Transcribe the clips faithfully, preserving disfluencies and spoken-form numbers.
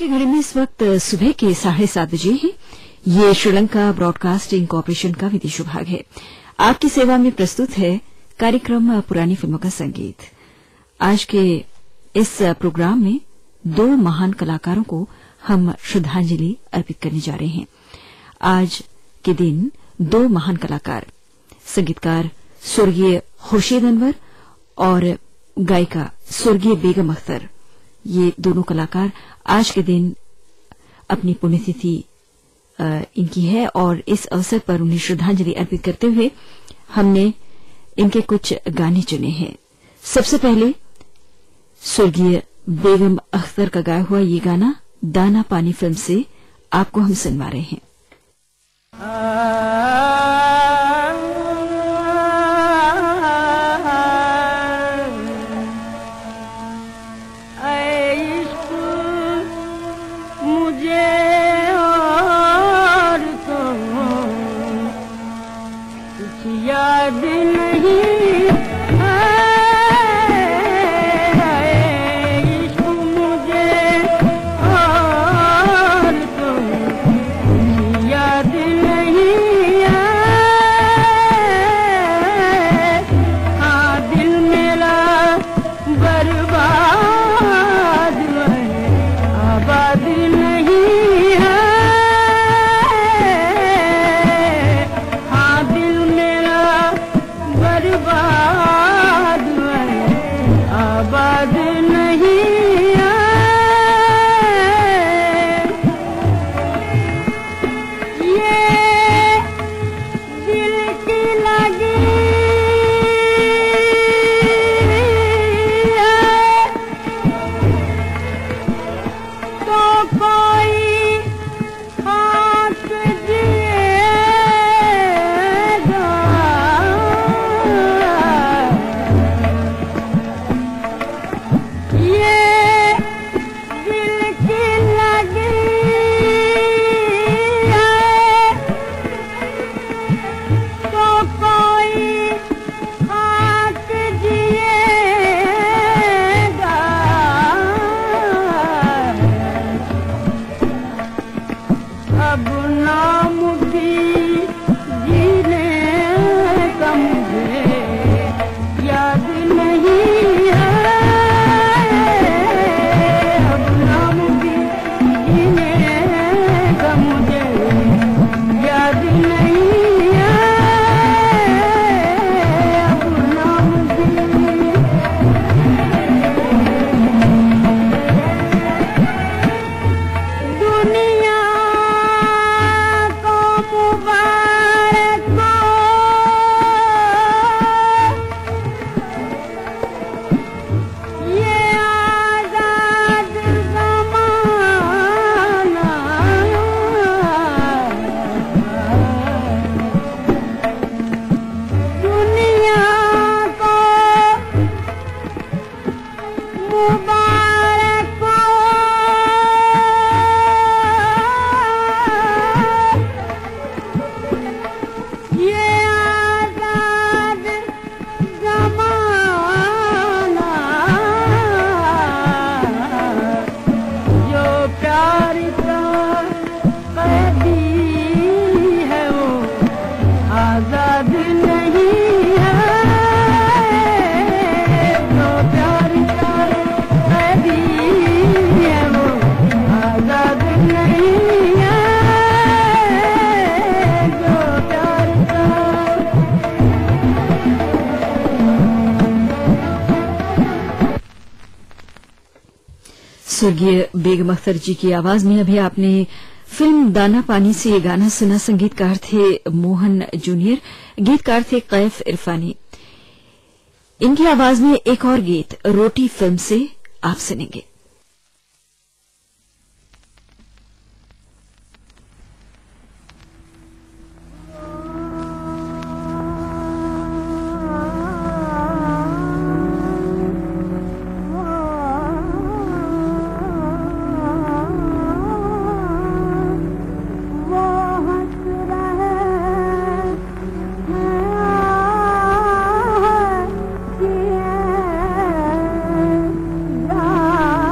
घड़ी में इस वक्त सुबह के साढ़े सात बजे हैं। ये श्रीलंका ब्रॉडकास्टिंग कॉरपोरेशन का विदेश विभाग है। आपकी सेवा में प्रस्तुत है कार्यक्रम पुरानी फिल्मों का संगीत। आज के इस प्रोग्राम में दो महान कलाकारों को हम श्रद्धांजलि अर्पित करने जा रहे हैं। आज के दिन दो महान कलाकार, संगीतकार स्वर्गीय खुर्शीद अनवर और गायिका स्वर्गीय बेगम अख्तर, ये दोनों कलाकार आज के दिन अपनी पुण्यतिथि इनकी है और इस अवसर पर उन्हें श्रद्धांजलि अर्पित करते हुए हमने इनके कुछ गाने चुने हैं। सबसे पहले स्वर्गीय बेगम अख्तर का गाया हुआ ये गाना दाना पानी फिल्म से आपको हम सुनवा रहे हैं। स्वर्गीय बेगम अख्तर जी की आवाज में अभी आपने फिल्म दाना पानी से ये गाना सुना। संगीतकार थे मोहन जूनियर, गीतकार थे कैफ इरफानी। इनकी आवाज में एक और गीत रोटी फिल्म से आप सुनेंगे। Yeah.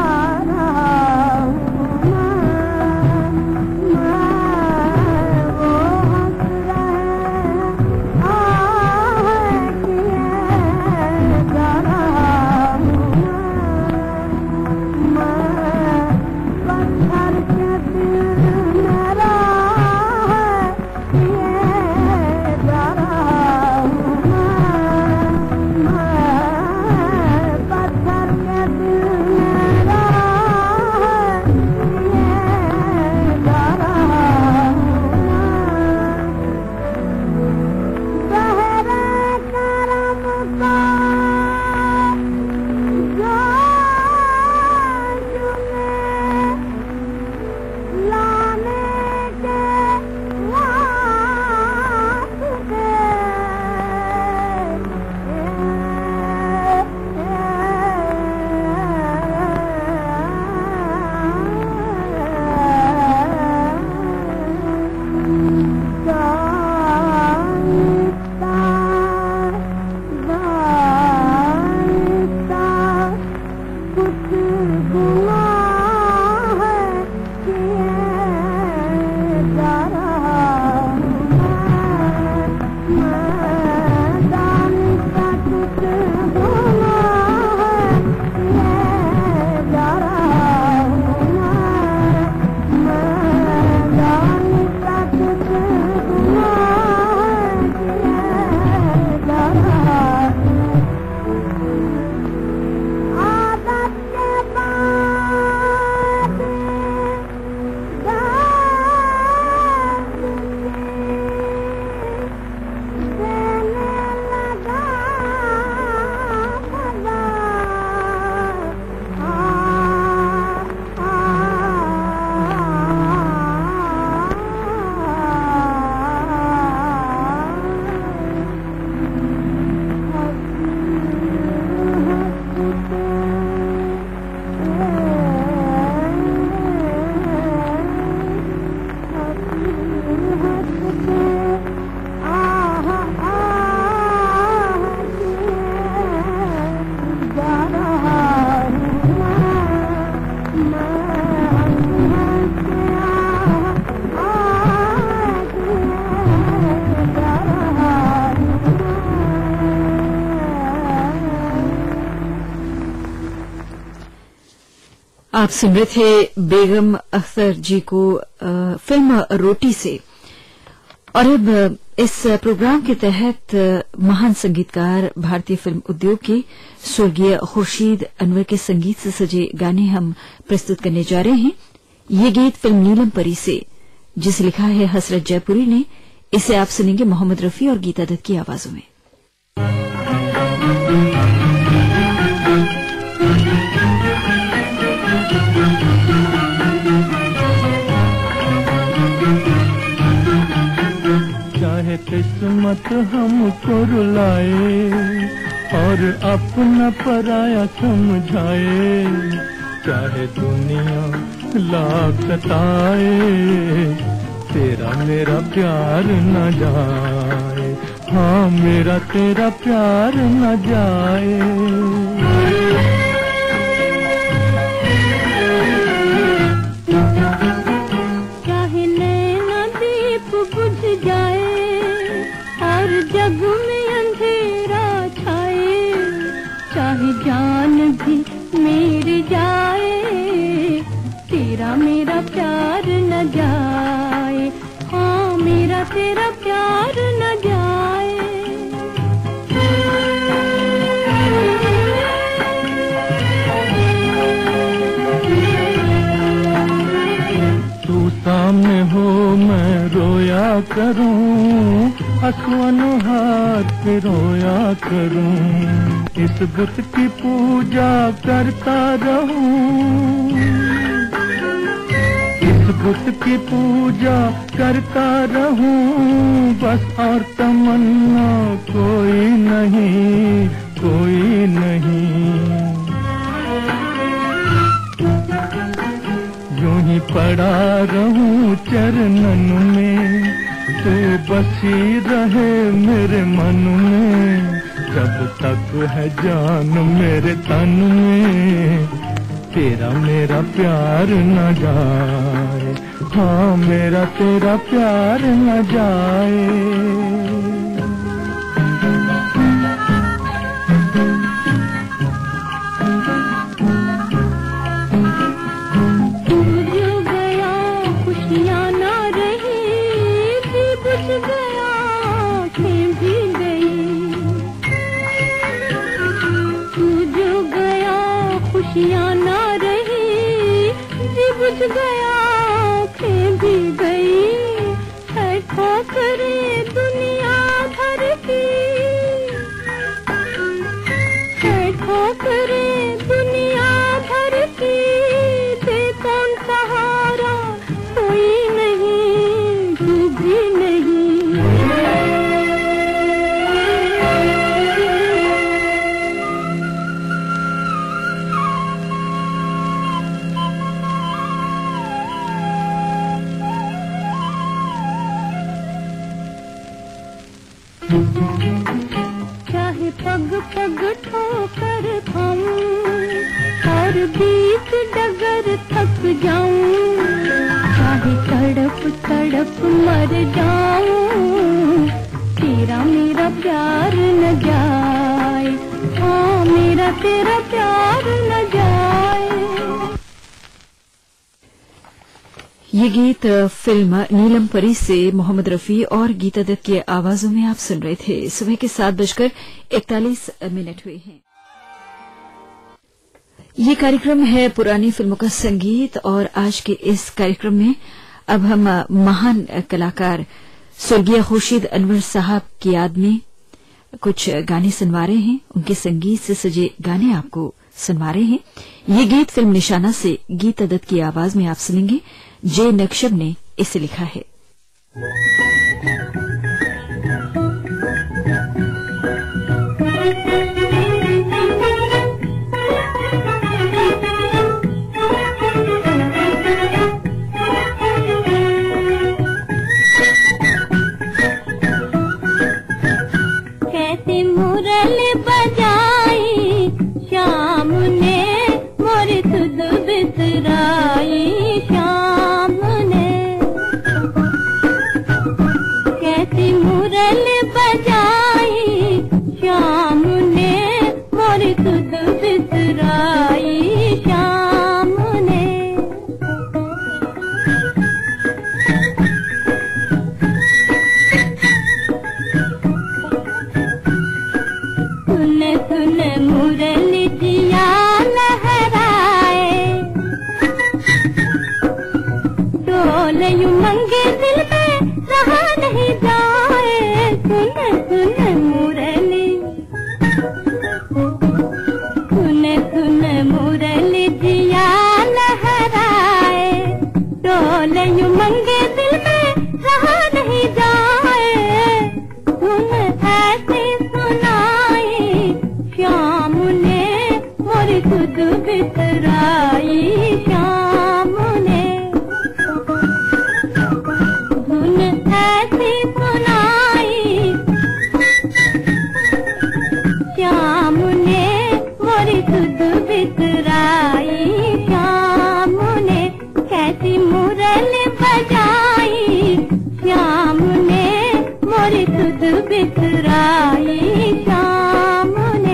आप सुन रहे थे बेगम अख्तर जी को आ, फिल्म रोटी से। और अब इस प्रोग्राम के तहत महान संगीतकार भारतीय फिल्म उद्योग के स्वर्गीय खुर्शीद अनवर के संगीत से सजे गाने हम प्रस्तुत करने जा रहे हैं। ये गीत फिल्म नीलम परी से, जिसे लिखा है हसरत जयपुरी ने। इसे आप सुनेंगे मोहम्मद रफी और गीता दत्त की आवाजों में। चाहे किस्मत हमको रुलाए और अपना पराया समझाए, चाहे दुनिया लाख सताए, तेरा मेरा प्यार न जाए, हाँ मेरा तेरा प्यार न जाए। चाहे नैना दीप बुझ जाए और जग में अंधेरा छाए, चाहे जान भी मेरी जाए, तेरा मेरा प्यार न जाए, हाँ मेरा तेरा प्यार न जाए। तू सामने हो मैं रोया करूं, आंसुओं हाथ पे रोया करूं, इस बुत की पूजा करता रहूं, इस बुत की पूजा करता रहूं, बस और तमन्ना कोई नहीं, कोई नहीं। यूं ही पड़ा रहूं चरणन में, तू बसी रहे मेरे मन में, जब तक है जान मेरे तन में, तेरा मेरा प्यार न जाए, हाँ मेरा तेरा प्यार न जाए। खुशियाँ ना रही, जी बुझ गया, आँखें भी गई, है ठोकरें दुनिया भर की, है ठोकरें दुनिया भर की, दे कौन सहारा, कोई नहीं, तू भी नहीं। चाहे पग पग ठोकर खाऊं और बीच डगर थक जाऊं, चाहे तड़प तड़प मर जाऊं, तेरा मेरा प्यार न जाए, हाँ मेरा तेरा प्यार न जाए। ये गीत फिल्म नीलम परी से मोहम्मद रफी और गीता दत्त की आवाजों में आप सुन रहे थे। सुबह के सात बजकर इकतालीस मिनट हुए हैं। ये कार्यक्रम है पुरानी फिल्मों का संगीत, और आज के इस कार्यक्रम में अब हम महान कलाकार स्वर्गीय खुर्शीद अनवर साहब की याद में कुछ गाने सुनवा रहे हैं। उनके संगीत से सजे गाने आपको सुनवा रहे हैं। ये गीत फिल्म निशाना से गीता दत्त की आवाज में आप सुनेंगे। जे नक्शब ने इसे लिखा है। कैसे मुरल बजाई शाम ने मोर सुध बिसराई, शाम ने सुन मुरली, सुन सुन मुरली जिया लहराए, डोले उमंगे दिल में रहा नहीं जाए, धुन ऐसी सुनाई श्याम ने मोरी सुध बिसराई, श्याम ने धुन ऐसी सुनाई श्याम ने मोरी सुध बिसराई, श्याम ने कैसी मुरली बजाई, श्याम ने मोरी सुध बिसराई, श्याम ने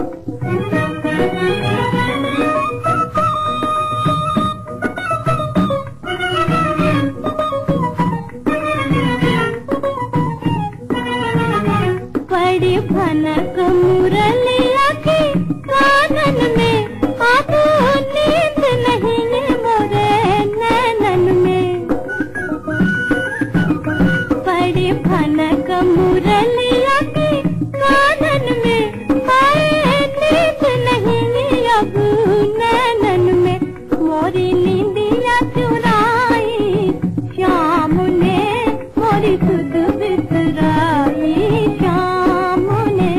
बड़ी भनक मुरलिया की कानन में, अब नींद नहीं मोरे नैनन में, बड़ी भनक मुरलिया की कानन में, आए नींद नहीं अब नैनन में, मोरी नींदिया चुराई श्याम ने मोरी सुध बिसराई, श्याम ने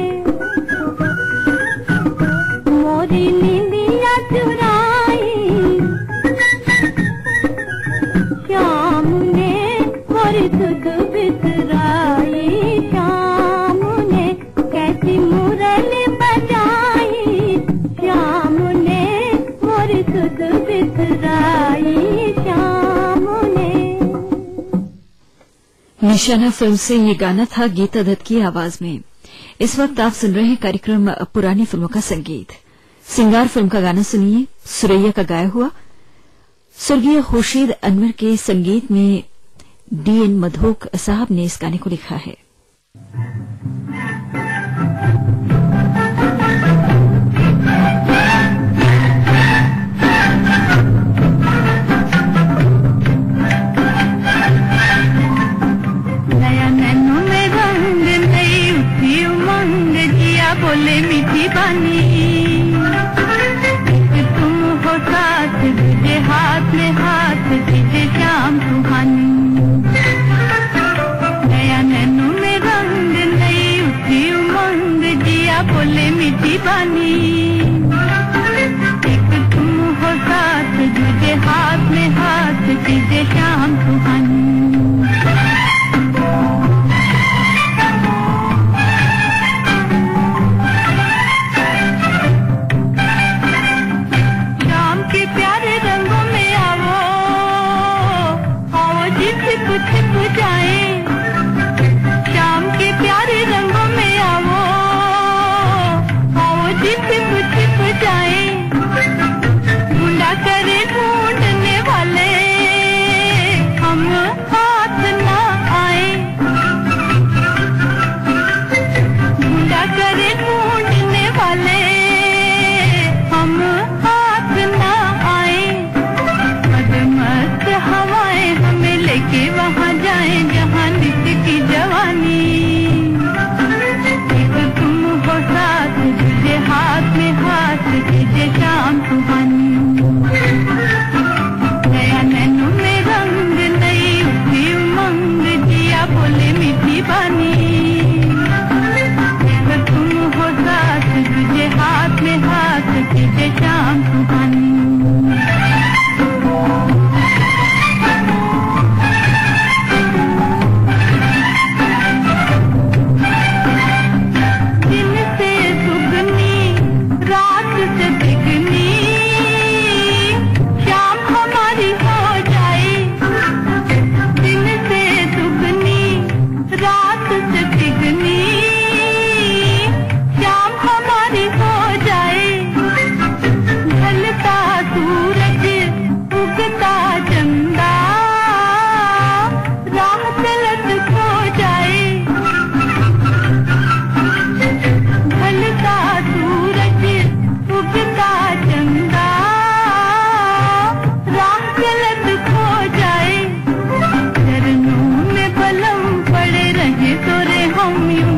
मोरी नींदिया चुराई, श्याम ने मोरी सुध बिसराई, श्याम ने कैसी मुरली बजाई, श्याम ने मोरी सुध बिसराई, श्याम ने। निशाना फिल्म से ये गाना था गीता दत्त की आवाज में। इस वक्त आप सुन रहे हैं कार्यक्रम पुरानी फिल्मों का संगीत। सिंगार फिल्म का गाना सुनिए, सुरैया का गाया हुआ। स्वर्गीय खुर्शीद अनवर के संगीत में डी एन मधोक साहब ने इस गाने को लिखा है। नया नैनो में रंग नई उठी उमंग, जिया बोले मीठी बानी, तुम हो साथ तुझे हाथ में हाथ तुझे शाम सुहानी, नया नैनो में रंग नई उठी उमंग, जिया बोले मीठी बानी, एक तुम हो साथ तुझे हाथ में हाथ तुझे शाम सुहानी। शाम के प्यारे रंगों में आओ, आओ जिप छिप जाए, ढूंढा करे ढूंढने वाले, हम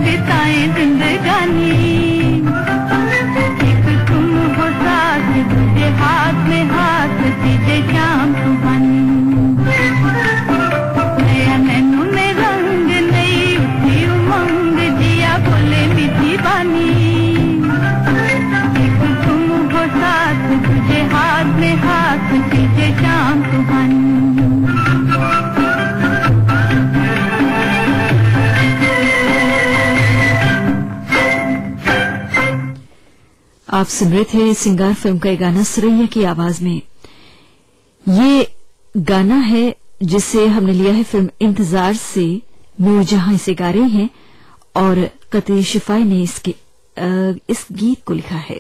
बिताए जिंदगानी। एक तुम हो साथ, तुझे हाथ में हाथ दीजे शाम सुहानी। नया नैनू में रंग, नई उठी उमंग, जिया बोले मीठी बानी। एक तुम हो साथ, तुझे हाथ में हाथ दीजे शाम सुहानी। आप सुन रहे थे सिंगार फिल्म का ये गाना सुरैया की आवाज में। ये गाना है जिसे हमने लिया है फिल्म इंतजार से। नूरजहां इसे गा रही हैं और कतई शिफाई ने इसके आ, इस गीत को लिखा है।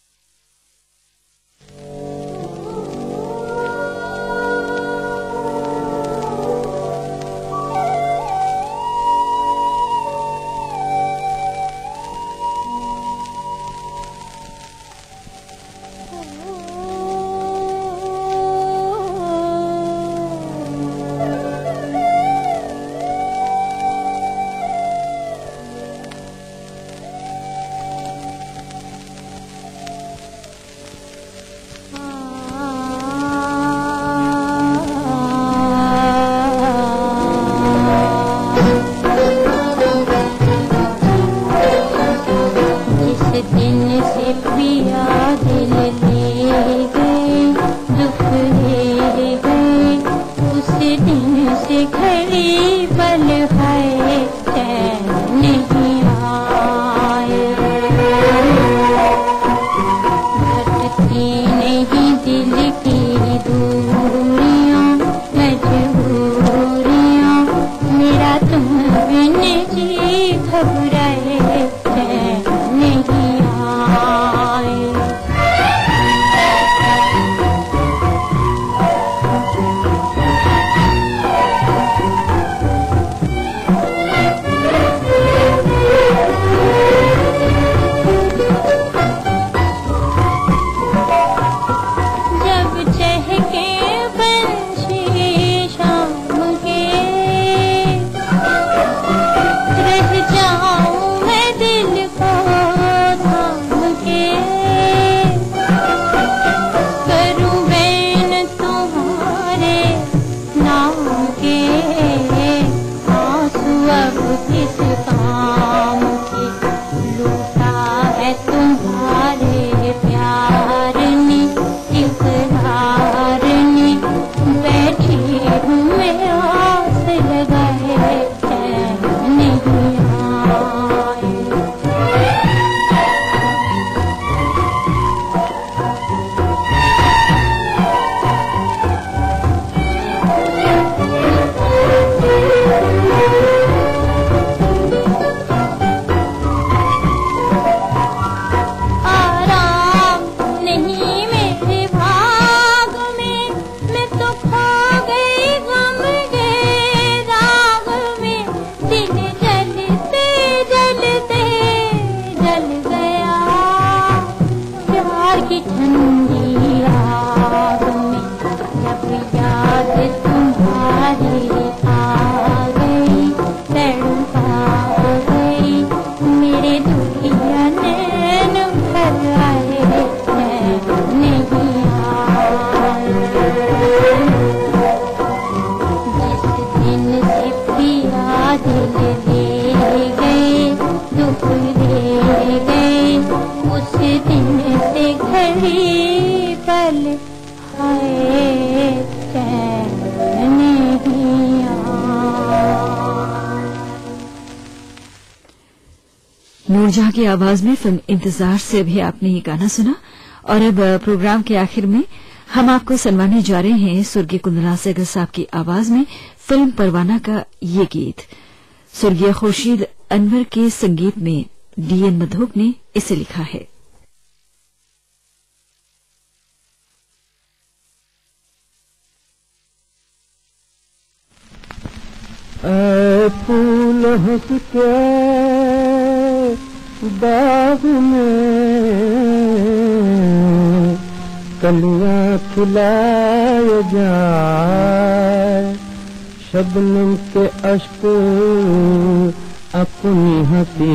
नूरजहां की आवाज में फिल्म इंतजार से भी आपने ये गाना सुना। और अब प्रोग्राम के आखिर में हम आपको सुनवाने जा रहे हैं स्वर्गीय कुंदला सहगल साहब की आवाज में फिल्म परवाना का ये गीत। स्वर्गीय खुर्शीद अनवर के संगीत में डीएन मधोक ने इसे लिखा है। ऐ फूल हंस के बाग में कलियां खिलाए जाए, शबनम के अश्क अपनी हंसी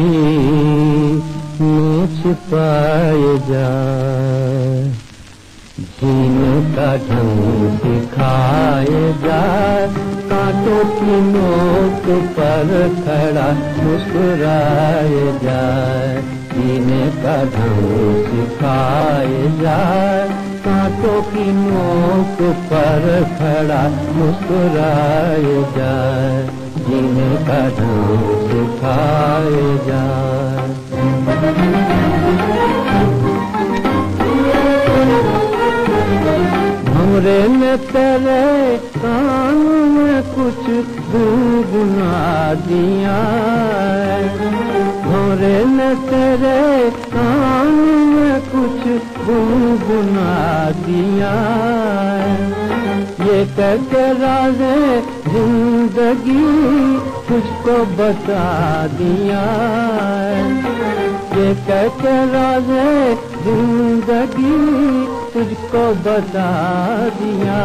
में छिपाए जाए, जीने का ढंग सिखाए जाए, कांटों की नोक पर खड़ा मुस्कुराए जाए, जीने का ढंग सिखाए जाए, कांटों की नोक पर खड़ा मुस्कुराए जाए, जीने का ढंग सिखाए जाए। भंवरे ने तेरे कान में कुछ गुनगुना दिया, भंवरे ने तेरे कान में कुछ गुनगुना दिया, ये कहके राज़े जिंदगी तुझको बता दिया, ये कहके राज़े जिंदगी तुझको बता दिया,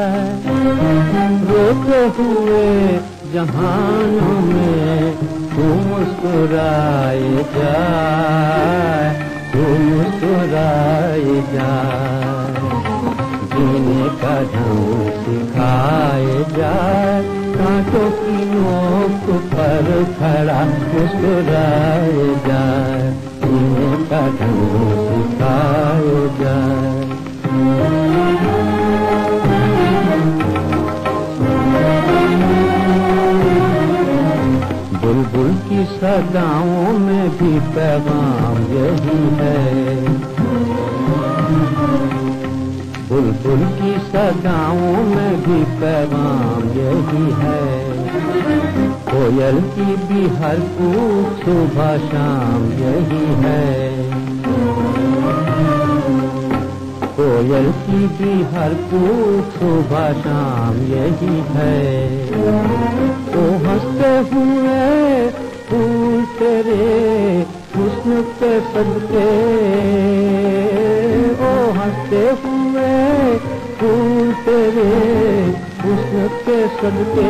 रोते हुए जहानों में तू मुस्कुराए जाए, तू मुस्कुराए जाए, जीने का ढंग सिखाए जाए, कांटों की नोक पर खड़ा मुस्कुराए जाए, जीने का ढंग सिखाए जाए। बुलबुल की सदाओं में भी पैगाम यही है, बुलबुल की सदाओं में भी पैगाम यही है, कोयल की भी हर कूक सुबह शाम यही है, कोयल की भी हर कूक सुबह शाम यही है, ओ हंसते हुए फूल तेरे हुस्न पे सदके, ओ हंसते हुए फूल तेरे हुस्न पे सदके,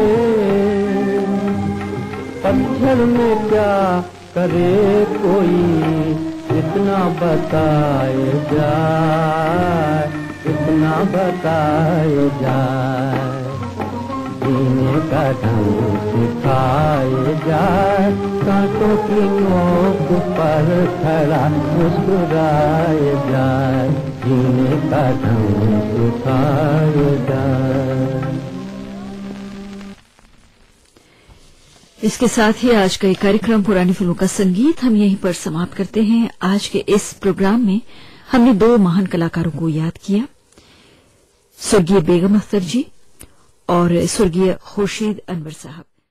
पत्थर में क्या करे कोई इतना बताए जाए, इतना बताए जाए, जीने का ढंग सिखाए जाए, कांटों की नोक पर खड़ा मुस्कुराए जाए, जीने का ढंग सिखाए जाए। इसके साथ ही आज का ये कार्यक्रम पुरानी फिल्मों का संगीत हम यहीं पर समाप्त करते हैं। आज के इस प्रोग्राम में हमने दो महान कलाकारों को याद किया, स्वर्गीय बेगम अख्तर जी और स्वर्गीय खुर्शीद अनवर साहब।